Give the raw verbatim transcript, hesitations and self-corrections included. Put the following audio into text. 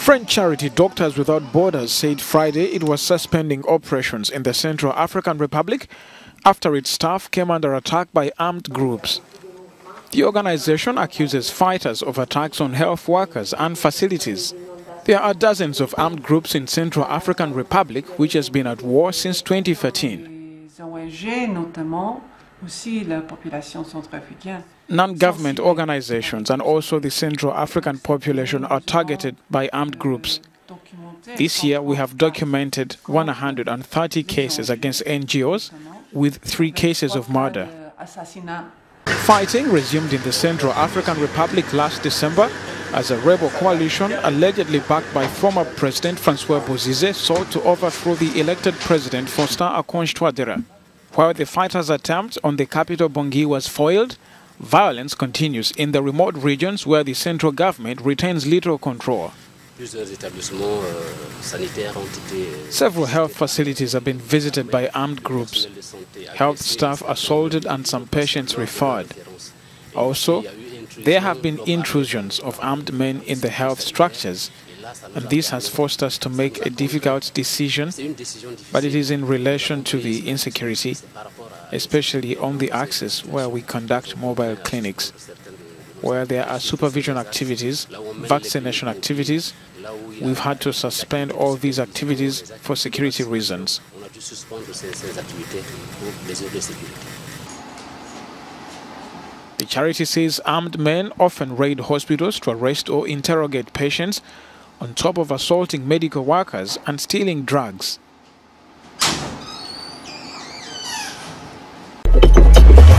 French charity Doctors Without Borders said Friday it was suspending operations in the Central African Republic after its staff came under attack by armed groups. The organization accuses fighters of attacks on health workers and facilities. There are dozens of armed groups in Central African Republic which has been at war since twenty thirteen. Non-government organizations and also the Central African population are targeted by armed groups. This year we have documented one hundred thirty cases against N G Os, with three cases of murder. Fighting resumed in the Central African Republic last December as a rebel coalition allegedly backed by former President Francois Bozize sought to overthrow the elected President Faustin Archange Touadéra. While the fighters' attempt on the capital Bangui was foiled, violence continues in the remote regions where the central government retains little control. Several health facilities have been visited by armed groups, health staff assaulted and some patients referred. Also, there have been intrusions of armed men in the health structures, and this has forced us to make a difficult decision, but it is in relation to the insecurity, especially on the axis where we conduct mobile clinics, where there are supervision activities, vaccination activities. We've had to suspend all these activities for security reasons. The charity says armed men often raid hospitals to arrest or interrogate patients, on top of assaulting medical workers and stealing drugs.